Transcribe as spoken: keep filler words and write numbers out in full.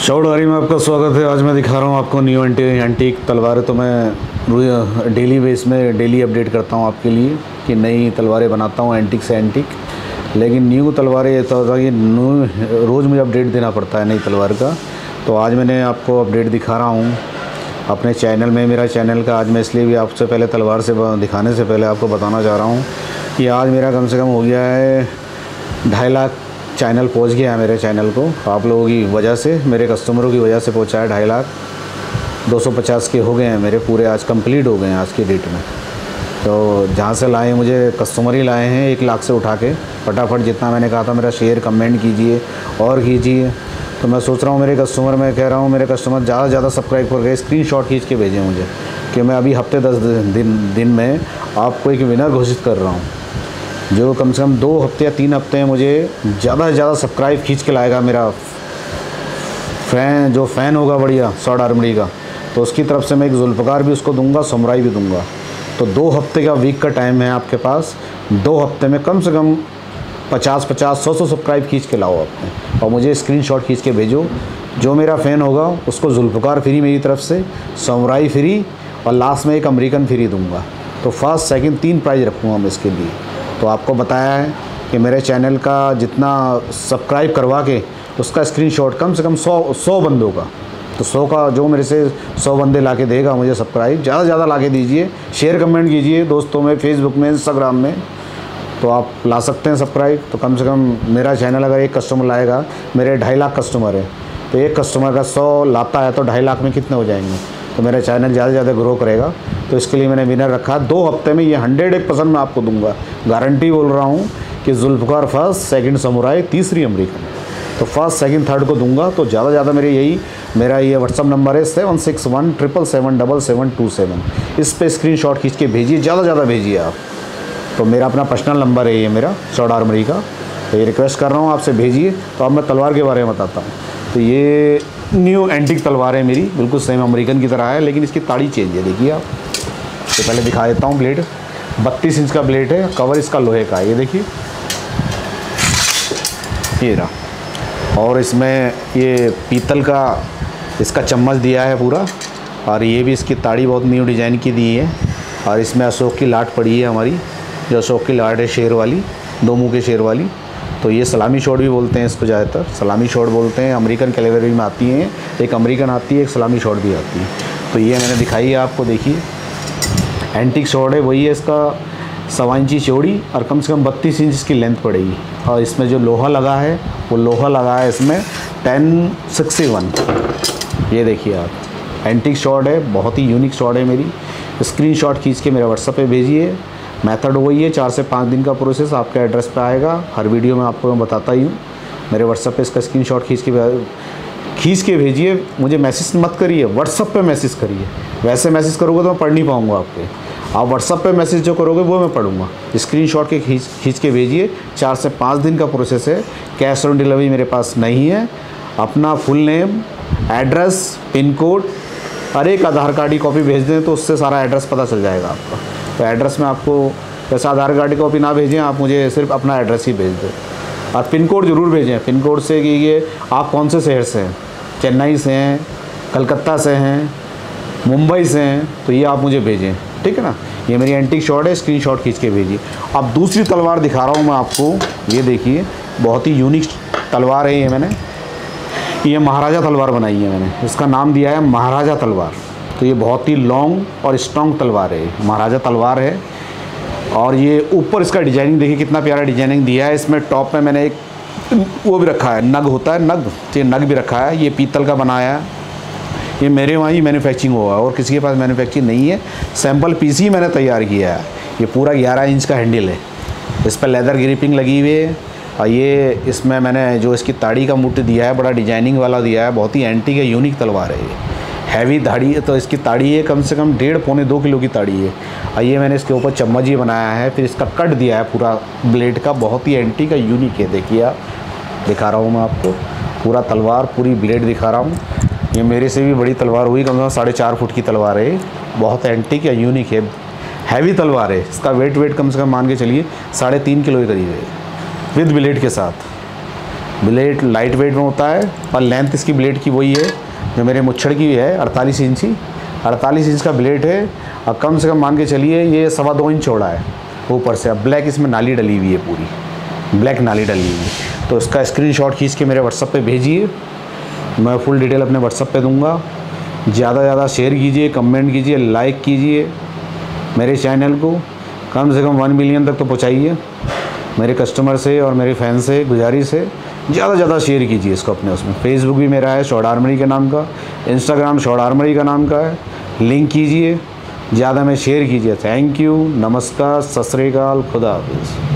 शॉर्टवारी में आपका स्वागत है। आज मैं दिखा रहा हूँ आपको न्यू एंटी एंटीक तलवारें। तो मैं डेली बेस में डेली अपडेट करता हूँ आपके लिए कि नई तलवारें बनाता हूँ एंटीक से एंटीक। लेकिन न्यू तलवारें ये तो ये न्यू रोज़ मुझे अपडेट देना पड़ता है नई तलवार का। तो आज मैंने आपको अपडेट दिखा रहा हूँ अपने चैनल में। मेरा चैनल का आज मैं इसलिए भी आपसे पहले तलवार से दिखाने से पहले आपको बताना चाह रहा हूँ कि आज मेरा कम से कम हो गया है ढाई लाख चैनल पहुंच गया है मेरे चैनल को। आप लोगों की वजह से, मेरे कस्टमरों की वजह से पहुंचा है। ढाई लाख दो सौ पचास के हो गए हैं मेरे पूरे, आज कंप्लीट हो गए हैं आज की डेट में। तो जहाँ से लाए मुझे कस्टमर ही लाए हैं एक लाख से उठा के फटाफट। जितना मैंने कहा था मेरा शेयर कमेंट कीजिए और कीजिए। तो मैं सोच रहा हूँ मेरे कस्टमर, मैं कह रहा हूँ मेरे कस्टमर ज़्यादा से ज़्यादा सब्सक्राइब करके स्क्रीन शॉट खींच के भेजें मुझे कि मैं अभी हफ्ते दस दिन दिन में आपको एक विनर घोषित कर रहा हूँ जो कम से कम दो हफ्ते या तीन हफ्ते में मुझे ज़्यादा से ज़्यादा सब्सक्राइब खींच के लाएगा। मेरा फ़ैन जो फ़ैन होगा बढ़िया शॉर्ट आर्मरी का, तो उसकी तरफ से मैं एक जुल्फ़कार भी उसको दूंगा, समुराई भी दूंगा। तो दो हफ्ते का वीक का टाइम है आपके पास। दो हफ्ते में कम से कम पचास पचास सौ सौ सब्सक्राइब खींच के लाओ आपने और मुझे स्क्रीनशॉट खींच के भेजो। जो मेरा फ़ैन होगा उसको जुल्फ़कार फ्री मेरी तरफ से, समुराई फ्री और लास्ट में एक अमेरिकन फ्री दूँगा। तो फर्स्ट सेकंड तीन प्राइज़ रखूँगा मैं इसके लिए। तो आपको बताया है कि मेरे चैनल का जितना सब्सक्राइब करवा के उसका स्क्रीनशॉट कम से कम सौ सौ बंदों का, तो सौ का जो मेरे से सौ बंदे ला के देगा मुझे सब्सक्राइब, ज़्यादा से ज़्यादा ला के दीजिए। शेयर कमेंट कीजिए दोस्तों में, फेसबुक में, इंस्टाग्राम में, तो आप ला सकते हैं सब्सक्राइब। तो कम से कम मेरा चैनल अगर एक कस्टमर लाएगा, मेरे ढाई लाख कस्टमर है, तो एक कस्टमर का सौ लाता है तो ढाई लाख में कितने हो जाएंगे। तो मेरा चैनल ज़्यादा से ज़्यादा ग्रो करेगा। तो इसके लिए मैंने विनर रखा। दो हफ्ते में ये हंड्रेड एक परसेंट मैं आपको दूंगा, गारंटी बोल रहा हूँ कि जुल्फ़कार फर्स्ट, सेकंड समुराई, तीसरी अमेरिकन। तो फर्स्ट सेकंड थर्ड को दूंगा। तो ज़्यादा से ज़्यादा मेरे यही मेरा ये व्हाट्सअप नंबर है seven six one triple seven double seven two seven. इस पर स्क्रीन शॉट खींच के भेजिए, ज़्यादा से ज़्यादा भेजिए आप। तो मेरा अपना पर्सनल नंबर है ये मेरा शॉर्ट आर्मरी का। तो ये रिक्वेस्ट कर रहा हूँ आपसे भेजिए। तो अब मैं तलवार के बारे में बताता हूँ। तो ये न्यू एंटीक तलवार है मेरी, बिल्कुल सेम अमेरिकन की तरह है, लेकिन इसकी ताड़ी चेंज है। देखिए आप, तो पहले दिखा देता हूँ। ब्लेड बत्तीस इंच का ब्लेड है, कवर इसका लोहे का है, ये देखिए ये रहा। और इसमें ये पीतल का इसका चम्मच दिया है पूरा। और ये भी इसकी ताड़ी बहुत न्यू डिज़ाइन की दी है। और इसमें अशोक की लाट पड़ी है हमारी, जो अशोक की लाट है शेर वाली, दो मुँह के शेर वाली। तो ये सलामी शॉट भी बोलते हैं इसको, ज़्यादातर सलामी शॉट बोलते हैं। अमेरिकन कैलिबरी में आती हैं, एक अमेरिकन आती है, एक सलामी शॉट भी आती है। तो ये मैंने दिखाई है आपको, देखिए एंटीक शॉट है, वही है। इसका सवा इंची चौड़ी और कम से कम बत्तीस इंच इसकी लेंथ पड़ेगी। और इसमें जो लोहा लगा है वो लोहा लगा है इसमें टेन सिक्सटी वन। ये देखिए आप, एंटीक शॉट है, बहुत ही यूनिक शॉट है मेरी। स्क्रीनशॉट खींच के मेरे व्हाट्सएप पे भेजिए। मेथड वही है, चार से पाँच दिन का प्रोसेस आपके एड्रेस पे आएगा। हर वीडियो में आपको मैं बताता ही हूँ। मेरे व्हाट्सएप पे इसका स्क्रीनशॉट खींच के खींच के भेजिए। मुझे मैसेज मत करिए, व्हाट्सएप पे मैसेज करिए। वैसे मैसेज करोगे तो मैं पढ़ नहीं पाऊँगा आपके। आप व्हाट्सएप पे मैसेज जो करोगे वो मैं पढ़ूँगा। स्क्रीनशॉट के खींच खींच के भेजिए। चार से पाँच दिन का प्रोसेस है। कैश ऑन डिलीवरी मेरे पास नहीं है। अपना full name, address, pin code और एक आधार कार्ड की कॉपी भेज दें तो उससे सारा एड्रेस पता चल जाएगा आपका। तो एड्रेस में आपको वैसे आधार कार्ड की कॉपी ना भेजें, आप मुझे सिर्फ अपना एड्रेस ही भेज दें। और पिन कोड ज़रूर भेजें। पिन कोड से कि ये आप कौन से शहर से हैं, चेन्नई से हैं, कलकत्ता से हैं, मुंबई से हैं, तो ये आप मुझे भेजें, ठीक है ना। ये मेरी एंटीक शॉट है, स्क्रीनशॉट खींच के भेजिए। अब दूसरी तलवार दिखा रहा हूँ मैं आपको। ये देखिए, बहुत ही यूनिक तलवार है ये। मैंने ये महाराजा तलवार बनाई है मैंने, इसका नाम दिया है महाराजा तलवार। तो ये बहुत ही लॉन्ग और स्ट्रॉन्ग तलवार है, महाराजा तलवार है। और ये ऊपर इसका डिजाइनिंग देखिए कितना प्यारा डिजाइनिंग दिया है। इसमें टॉप में मैंने एक वो भी रखा है, नग होता है, नग, ये नग भी रखा है। ये पीतल का बनाया है, ये मेरे वहाँ ही मैन्युफैक्चरिंग हुआ है और किसी के पास मैन्युफैक्चरिंग नहीं है। सैम्पल पीस ही मैंने तैयार किया है। ये पूरा ग्यारह इंच का हैंडल है, इस पर लेदर ग्रिपिंग लगी हुई है। और ये इसमें मैंने जो इसकी ताड़ी का मुट्ठ दिया है, बड़ा डिजाइनिंग वाला दिया है। बहुत ही एंटीक है, यूनिक तलवार है ये। हैवी दाढ़ी है, तो इसकी ताड़ी है कम से कम डेढ़ पौने दो किलो की ताड़ी है। और ये मैंने इसके ऊपर चम्मच ही बनाया है, फिर इसका कट दिया है पूरा ब्लेड का। बहुत ही एंटीक है, यूनिक है। देखिए आप, दिखा रहा हूँ मैं आपको पूरा तलवार, पूरी ब्लेड दिखा रहा हूँ। ये मेरे से भी बड़ी तलवार हुई, कम से कम साढ़े चार फुट की तलवार है। बहुत एंटीक है, यूनिक है, हैवी तलवार है। इसका वेट वेट कम से कम मान के चलिए साढ़े तीन किलो के करीब है, विद ब्लेड के साथ। ब्लेड लाइट वेट में होता है और लेंथ इसकी ब्लेड की वही है जो मेरे मुच्छड़ की है, अड़तालीस इंची अड़तालीस इंच का ब्लेड है। और कम से कम मान के चलिए ये सवा दो इंच चौड़ा है ऊपर से। अब ब्लैक इसमें नाली डली हुई है, पूरी ब्लैक नाली डली हुई है। तो इसका स्क्रीनशॉट खींच के मेरे व्हाट्सएप पे भेजिए, मैं फुल डिटेल अपने व्हाट्सएप पे दूंगा। ज़्यादा से ज़्यादा शेयर कीजिए, कमेंट कीजिए, लाइक कीजिए मेरे चैनल को, कम से कम वन मिलियन तक तो पहुँचाइए। मेरे कस्टमर से और मेरे फैन से गुजारिश है, ज़्यादा से ज़्यादा शेयर कीजिए इसको अपने उसमें। फेसबुक भी मेरा है शॉर्ट आर्मरी के नाम का, इंस्टाग्राम शॉर्ट आर्मरी का नाम का है, लिंक कीजिए, ज़्यादा में शेयर कीजिए। थैंक यू, नमस्कार, सत श्री अकाल, खुदा हाफिज़।